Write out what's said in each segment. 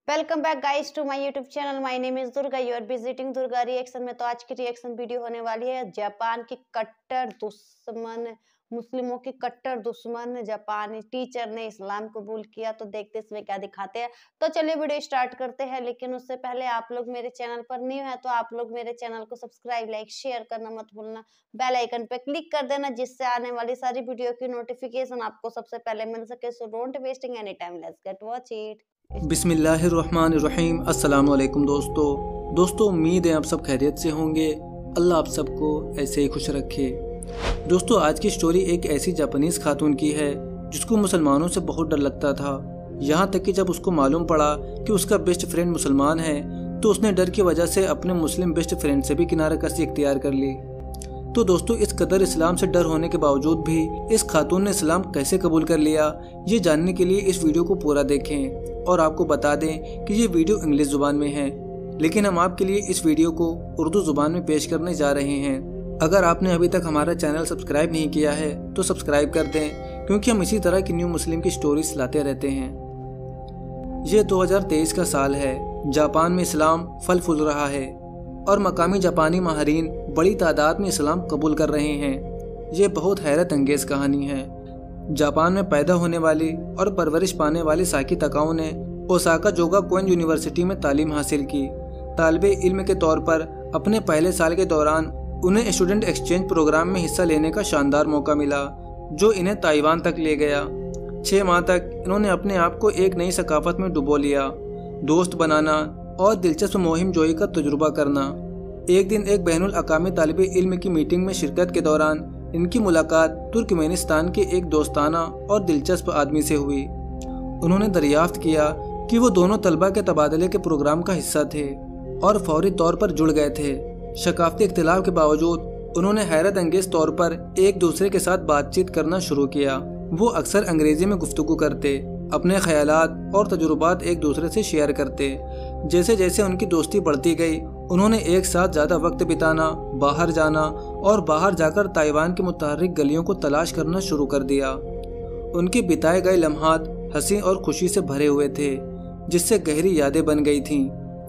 Welcome back guys to my YouTube channel. My name is Durga, you are visiting Durga reaction में। तो आज की reaction video होने वाली है जापान की कट्टर दुश्मन, मुस्लिमों की कट्टर दुश्मन जापानी टीचर ने इस्लाम कबूल किया। तो देखते इसमें क्या दिखाते हैं। तो चलिए वीडियो स्टार्ट करते हैं, लेकिन उससे पहले आप लोग मेरे चैनल पर न्यू है तो आप लोग मेरे चैनल को सब्सक्राइब, लाइक, शेयर करना मत भूलना। बेल आइकन पे क्लिक कर देना जिससे आने वाली सारी वीडियो की नोटिफिकेशन आपको सबसे पहले मिल सके। So don't wasting any time, let's get watch it. बिस्मिल्लाहिर्रहमानिर्रहीम। अस्सलाम वालेकुम दोस्तों उम्मीद है आप सब खैरियत से होंगे। अल्लाह आप सबको ऐसे ही खुश रखे। दोस्तों आज की स्टोरी एक ऐसी जापानीज़ खातून की है जिसको मुसलमानों से बहुत डर लगता था। यहाँ तक कि जब उसको मालूम पड़ा कि उसका बेस्ट फ्रेंड मुसलमान है तो उसने डर की वजह से अपने मुस्लिम बेस्ट फ्रेंड से भी किनारा कशी इख्तियार कर ली। तो दोस्तों इस कदर इस्लाम से डर होने के बावजूद भी इस खातून ने इस्लाम कैसे कबूल कर लिया, ये जानने के लिए इस वीडियो को पूरा देखें। और आपको बता दें कि ये वीडियो इंग्लिश ज़ुबान में है, लेकिन हम आपके लिए इस वीडियो को उर्दू ज़ुबान में पेश करने जा रहे हैं। अगर आपने अभी तक हमारा चैनल सब्सक्राइब नहीं किया है तो सब्सक्राइब कर दें, क्योंकि हम इसी तरह की न्यू मुस्लिम की स्टोरीज लाते रहते हैं। ये 2023 का साल है। जापान में इस्लाम फल फूल रहा है और मकामी जापानी माहरीन बड़ी तादाद में इस्लाम कबूल कर रहे हैं। ये बहुत हैरत अंगेज कहानी है। जापान में पैदा होने वाली और परवरिश पाने वाली साकी तकाओ ने ओसाका जोगाकुइन यूनिवर्सिटी में तालीम हासिल की। तालिबे इल्म के तौर पर अपने पहले साल के दौरान उन्हें स्टूडेंट एक्सचेंज प्रोग्राम में हिस्सा लेने का शानदार मौका मिला, जो इन्हें ताइवान तक ले गया। 6 माह तक इन्होंने अपने आप को एक नई सकाफत में डुबो लिया, दोस्त बनाना और दिलचस्प मुहिम जोई का तजुर्बा करना। एक दिन एक बैनुल अकामी तालिबे इल्म की मीटिंग में शिरकत के दौरान इनकी मुलाकात तुर्कमेनिस्तान के एक दोस्ताना और दिलचस्प आदमी से हुई। उन्होंने दरियाफ्त किया कि वो दोनों तलबा के तबादले के प्रोग्राम का हिस्सा थे और फौरी तौर पर जुड़ गए थे। सकाफती इख्तिलाफ के बावजूद उन्होंने हैरत अंगेज तौर पर एक दूसरे के साथ बातचीत करना शुरू किया। वो अक्सर अंग्रेजी में गुफ्तगू करते, अपने ख्यालात और तजुर्बात एक दूसरे से शेयर करते। जैसे जैसे उनकी दोस्ती बढ़ती गई उन्होंने एक साथ ज़्यादा वक्त बिताना, बाहर जाना और बाहर जाकर ताइवान के मुतहर्रिक गलियों को तलाश करना शुरू कर दिया। उनके बिताए गए लम्हात हंसी और खुशी से भरे हुए थे, जिससे गहरी यादें बन गई थीं।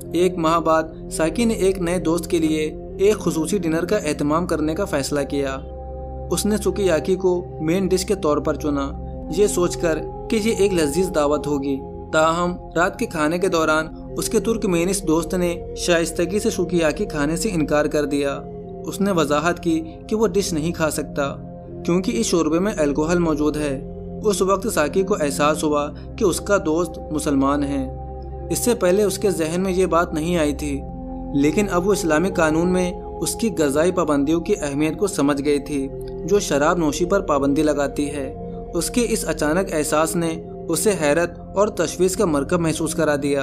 1 माह बाद साकी ने एक नए दोस्त के लिए एक खुसूसी डिनर का एहतमाम करने का फैसला किया। उसने सुकियाकी को मेन डिश के तौर पर चुना, ये सोचकर कि ये एक लजीज दावत होगी। ताहम रात के खाने के दौरान उसके तुर्कमेनिस दोस्त ने शाइस्तगी से सुकियाकी खाने से इनकार कर दिया। उसने वजाहत की कि वो डिश नहीं खा सकता क्योंकि इस शोरबे में अल्कोहल मौजूद है। उस वक्त साकी को एहसास हुआ कि उसका दोस्त मुसलमान है। इससे पहले उसके जहन में ये बात नहीं आई थी, लेकिन अब वो इस्लामी कानून में उसकी ग़िज़ाई पाबंदियों की अहमियत को समझ गई थी, जो शराब नोशी पर पाबंदी लगाती है। उसके इस अचानक एहसास ने उसे हैरत और तशवीश का मरकब महसूस करा दिया।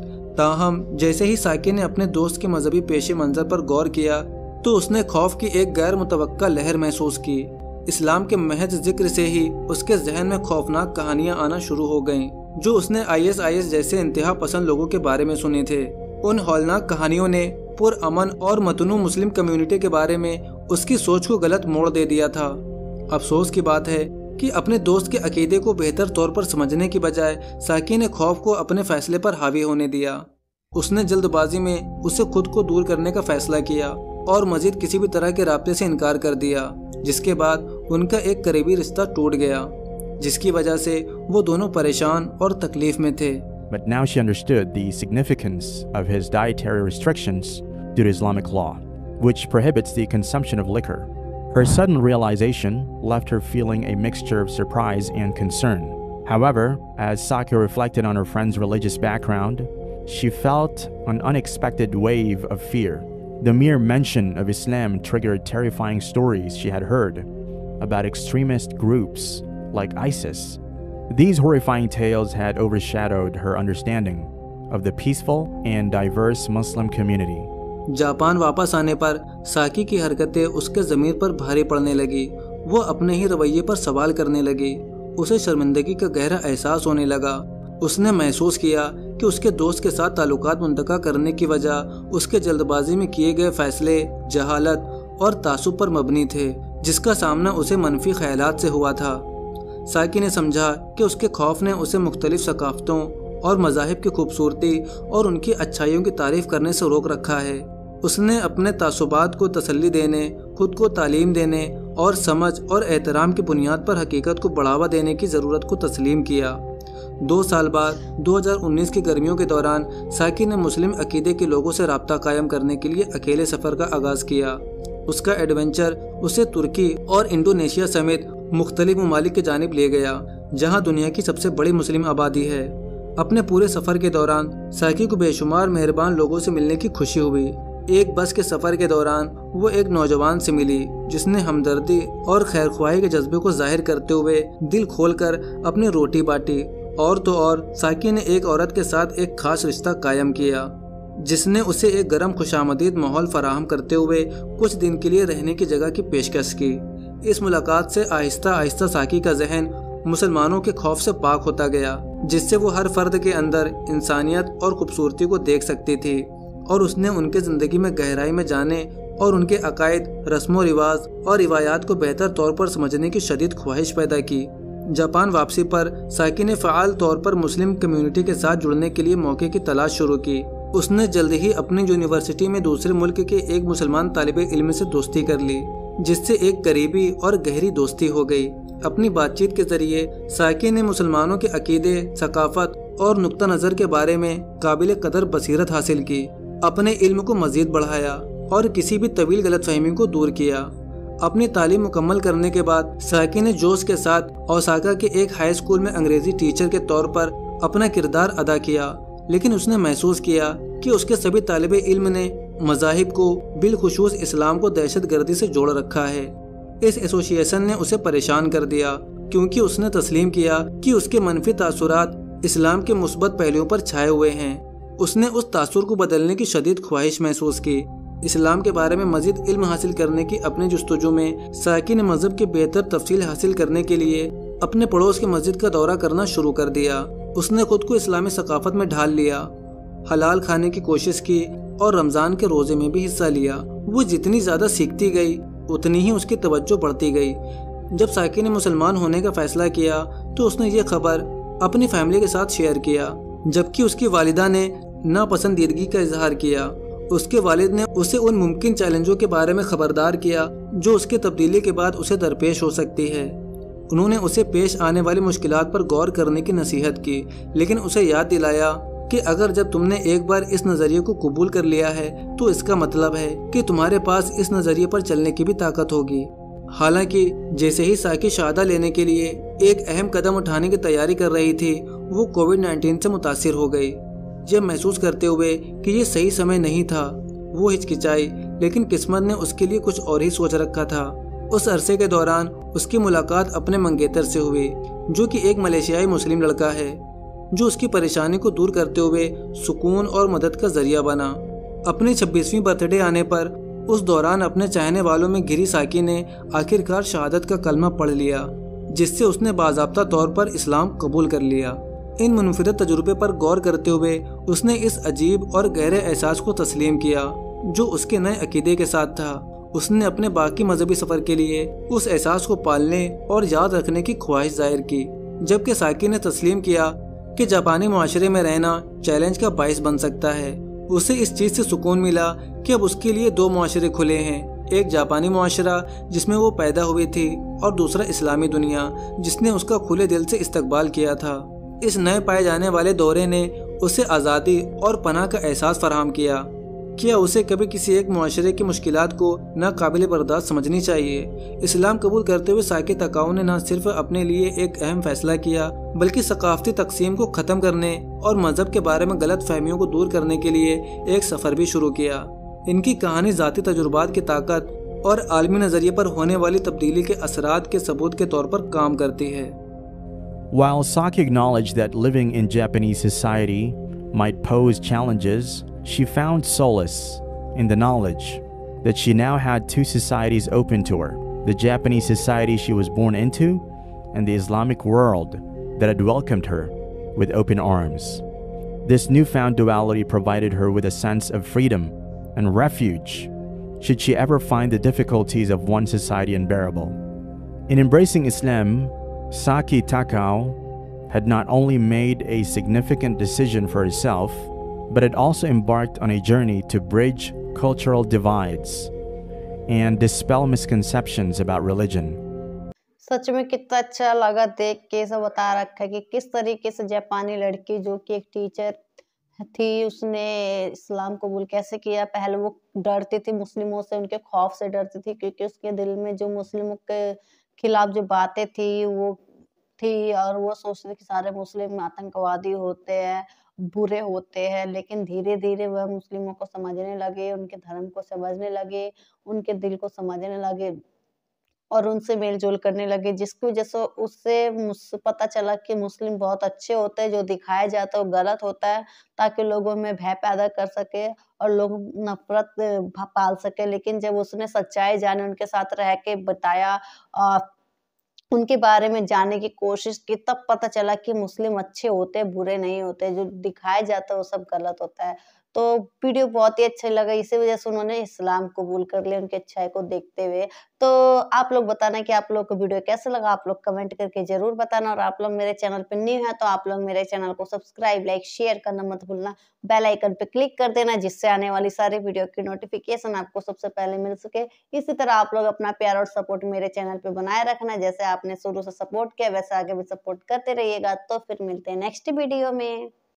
ताहम जैसे ही साकी ने अपने दोस्त के मजहबी पेशे मंजर पर गौर किया तो उसने खौफ की एक गैर मुतवक्का लहर महसूस की। इस्लाम के महज जिक्र से ही उसके जहन में खौफनाक कहानियां आना शुरू हो गईं, जो उसने ISIS जैसे इंतहा पसंद लोगों के बारे में सुने थे। उन हौलनाक कहानियों ने पुरअमन और मतनू मुस्लिम कम्युनिटी के बारे में उसकी सोच को गलत मोड़ दे दिया था। अफसोस की बात है कि अपने दोस्त के अकीदे को बेहतर तौर पर समझने की बजाय साकी ने खौफ को अपने फैसले पर हावी होने दिया। उसने जल्दबाजी में उससे खुद को दूर करने का फैसला किया और मजीद किसी भी तरह के राब्ते से इनकार कर दिया, जिसके बाद उनका एक करीबी रिश्ता टूट गया, जिसकी वजह से वो दोनों परेशान और तकलीफ में थे। But now she understood the significance of his dietary restrictions due to Islamic law, which prohibits the consumption of liquor. Her sudden realization left her feeling a mixture of surprise and concern. However, as Saki reflected on her friend's religious background, she felt an unexpected wave of fear. The mere mention of Islam triggered terrifying stories she had heard about extremist groups like ISIS. These horrifying tales had overshadowed her understanding of the peaceful and diverse Muslim community. Japan वापस आने पर साकी की हरकतें उसके ज़मीर पर भारी पड़ने लगी। वो अपने ही रवैये पर सवाल करने लगी। उसे शर्मिंदगी का गहरा एहसास होने लगा। उसने महसूस किया कि उसके दोस्त के साथ ताल्लुकात मुंतका करने की वजह उसके जल्दबाजी में किए गए फैसले जहालत और तासुब पर मबनी थे, जिसका सामना उसे मनफी ख्यालात से हुआ था। साकी ने समझा कि उसके खौफ ने उसे मुख्तलिफ सकाफ़तों اور مذاہب کی خوبصورتی اور ان کی اچھائیوں کی تعریف کرنے سے روک رکھا ہے۔ اس نے اپنے تعصبات کو تسلی دینے، خود کو تعلیم دینے اور سمجھ اور احترام کی بنیاد پر حقیقت کو بڑھاوا دینے کی ضرورت کو تسلیم کیا۔ 2 سال بعد 2019 کی گرمیوں کے دوران ساکی نے مسلم عقیدے کے لوگوں سے رابطہ قائم کرنے کے لیے اکیلے سفر کا آغاز کیا۔ اس کا ایڈونچر اسے ترکی اور انڈونیشیا سمیت مختلف ممالک کی جانب لے گیا، جہاں دنیا کی سب سے بڑی مسلم آبادی ہے۔ اپنے پورے سفر کے دوران ساکی کو بے شمار مہربان لوگوں سے ملنے کی خوشی ہوئی۔ ایک بس کے سفر کے دوران وہ ایک نوجوان سے ملی جس نے ہمدردی اور خیرخواہی کے جذبے کو ظاہر کرتے ہوئے دل کھول کر اپنی روٹی بانٹی۔ اور تو اور ساکی نے ایک عورت کے ساتھ ایک خاص رشتہ قائم کیا جس نے اسے ایک گرم خوشامدید ماحول فراہم کرتے ہوئے کچھ دن کے لیے رہنے کی جگہ کی پیشکش کی۔ اس ملاقات سے آہستہ آہستہ ساکی کا ذہن مسلمانوں کے خوف سے پاک ہوتا گیا، جس سے وہ ہر فرد کے اندر انسانیت اور خوبصورتی کو دیکھ سکتی تھی، اور اس نے ان کے زندگی میں گہرائی میں جانے اور ان کے عقائد، رسم و رواج اور روایات کو بہتر طور پر سمجھنے کی شدید خواہش پیدا کی۔ جاپان واپسی پر ساکی نے فعال طور پر مسلم کمیونٹی کے ساتھ جڑنے کے لیے موقع کی تلاش شروع کی۔ اس نے جلد ہی اپنی یونیورسٹی میں دوسرے ملک کے ایک مسلمان طالب علم سے دوستی کر لی، جس سے ایک قریبی اور گہری دوستی ہو گئی۔ اپنی بات چیت کے ذریعے ساکی نے مسلمانوں کے عقیدے، ثقافت اور نقطہ نظر کے بارے میں قابل قدر بصیرت حاصل کی، اپنے علم کو مزید بڑھایا اور کسی بھی طویل غلط فہمی کو دور کیا۔ اپنی تعلیم مکمل کرنے کے بعد ساکی نے جوش کے ساتھ اوساکا کے ایک ہائی اسکول میں انگریزی ٹیچر کے طور پر اپنا کردار ادا کیا، لیکن اس نے محسوس کیا کہ اس کے سبھی طالب علم نے مذاہب کو، بالخصوص اسلام کو دہشت گردی سے جوڑ رکھا ہے۔ اس ایسوسی ایشن نے اسے پریشان کر دیا کیونکہ اس نے تسلیم کیا کہ اس کے منفی تاثرات اسلام کے مثبت پہلوؤں پر چھائے ہوئے ہیں۔ اس نے اس تاثر کو بدلنے کی شدید خواہش محسوس کی۔ اسلام کے بارے میں مزید علم حاصل کرنے کی اپنی جستجو میں ساکی نے مذہب کی بہتر تفصیل حاصل کرنے کے لیے اپنے پڑوس کی مسجد کا دورہ کرنا شروع کر دیا۔ اس نے خود کو اسلامی ثقافت میں ڈھال لیا، حلال کھانے کی کوشش کی اور رمضان کے روزے میں بھی حصہ لیا۔ وہ جتنی زیادہ سیکھتی گئی اتنی ہی اس کی توجہ بڑھتی گئی۔ جب ساکی نے مسلمان ہونے کا فیصلہ کیا تو اس نے یہ خبر اپنی فیملی کے ساتھ شیئر کیا، جبکہ اس کی والدہ نے ناپسندیدگی کا اظہار کیا۔ اس کے والد نے اسے ان ممکن چیلنجوں کے بارے میں خبردار کیا جو اس کی تبدیلی کے بعد اسے درپیش ہو سکتی ہے۔ انہوں نے اسے پیش آنے والی مشکلات پر غور کرنے کی نصیحت کی، لیکن اسے یاد دلایا کہ اگر جب تم نے ایک بار اس نظریے کو قبول کر لیا ہے تو اس کا مطلب ہے کہ تمہارے پاس اس نظریے پر چلنے کی بھی طاقت ہوگی۔ حالانکہ جیسے ہی ساکی شہادہ لینے کے لیے ایک اہم قدم اٹھانے کی تیاری کر رہی تھی، وہ کووڈ-19 سے متاثر ہو گئی۔ جب محسوس کرتے ہوئے کہ یہ صحیح سمے نہیں تھا، وہ ہچکچائی، لیکن قسمت نے اس کے لیے کچھ اور ہی سوچ رکھا تھا۔ اس عرصے کے دوران اس کی ملاقات اپنے منگیتر سے ہوئی، جو کہ ایک ملیشیائی مسلم لڑکا ہے، جو اس کی پریشانی کو دور کرتے ہوئے سکون اور مدد کا ذریعہ بنا۔ اپنی 26ویں برتھ ڈے آنے پر اس دوران اپنے چاہنے والوں میں گھری ساکی نے آخرکار شہادت کا کلمہ پڑھ لیا، جس سے اس نے باضابطہ طور پر اسلام قبول کر لیا۔ ان منفرد تجربے پر غور کرتے ہوئے اس نے اس عجیب اور گہرے احساس کو تسلیم کیا جو اس کے نئے عقیدے کے ساتھ تھا۔ اس نے اپنے باقی مذہبی سفر کے لیے اس احساس کو پالنے اور یاد رکھنے کی خواہش ظاہر کی، جبکہ ساکی نے تسلیم کیا کہ جاپانی معاشرے میں رہنا چیلنج کا باعث بن سکتا ہے۔ اسے اس چیز سے سکون ملا کہ اب اس کے لیے 2 معاشرے کھلے ہیں، ایک جاپانی معاشرہ جس میں وہ پیدا ہوئی تھی اور دوسرا اسلامی دنیا جس نے اس کا کھلے دل سے استقبال کیا تھا۔ اس نئے پائے جانے والے دورے نے اسے آزادی اور پناہ کا احساس فراہم کیا۔ کیا اسے کبھی کسی ایک معاشرے کی مشکلات کو ناقابل برداشت سمجھنی چاہیے؟ اسلام قبول کرتے ہوئے ساکی تاکاؤ نے نہ صرف اپنے لیے ایک اہم فیصلہ کیا، بلکہ ثقافتی تقسیم کو ختم کرنے اور مذہب کے بارے میں غلط فہمیوں کو دور کرنے کے لیے ایک سفر بھی شروع کیا۔ ان کی کہانی ذاتی تجربات کی طاقت اور عالمی نظریے پر ہونے والی تبدیلی کے اثرات کے ثبوت کے طور پر کام کرتی ہے۔ While Saki acknowledged that living in Japanese society might pose challenges, she found solace in the knowledge that she now had 2 societies open to her, the Japanese society she was born into and the Islamic world that had welcomed her with open arms. This newfound duality provided her with a sense of freedom and refuge should she ever find the difficulties of one society unbearable. In embracing Islam, Saki Takao had not only made a significant decision for herself, but had also embarked on a journey to bridge cultural divides and dispel misconceptions about religion. सच में कितना अच्छा लगा देख के। सब बता रखा है कि किस तरीके से जापानी लड़की जो कि एक टीचर थी, उसने इस्लाम कबूल कैसे किया। पहले वो डरती थी मुस्लिमों से, उनके खौफ से डरती थी, क्योंकि उसके दिल में जो मुस्लिमों के खिलाफ जो बातें थी वो थी, और वो सोचती थी कि सारे मुस्लिम आतंकवादी होते हैं, बुरे होते हैं। लेकिन धीरे धीरे वह मुस्लिमों को समझने लगे, उनके धर्म को समझने लगे, उनके दिल को समझने लगे और उनसे मेल-जोल करने लगे, जिसकी वजह से उससे पता चला कि मुस्लिम बहुत अच्छे होते हैं, जो दिखाया जाता है वो गलत होता है, ताकि लोगों में भय पैदा कर सके और लोग नफ़रत पाल सके। लेकिन जब उसने सच्चाई जानी, उनके साथ रह के बताया, उनके बारे में जानने की कोशिश की, तब पता चला कि मुस्लिम अच्छे होते हैं, बुरे नहीं होते, जो दिखाया जाता है वो सब गलत होता है। तो वीडियो बहुत ही अच्छा लगा, इसी वजह से उन्होंने इस्लाम कबूल कर लिया उनकी अच्छाई को देखते हुए। तो आप लोग बताना कि आप लोग को वीडियो कैसा लगा, आप लोग कमेंट करके ज़रूर बताना। और आप लोग मेरे चैनल पे न्यू हैं तो आप लोग मेरे चैनल को सब्सक्राइब, लाइक, शेयर करना मत भूलना। बेल आइकन पे क्लिक कर देना, जिससे आने वाली सारी वीडियो की नोटिफिकेशन आपको सबसे पहले मिल सके। इसी तरह आप लोग अपना प्यार और सपोर्ट मेरे चैनल पे बनाए रखना। जैसे आपने शुरू से सपोर्ट किया, वैसे आगे भी सपोर्ट करते रहिएगा। तो फिर मिलते हैं नेक्स्ट वीडियो में।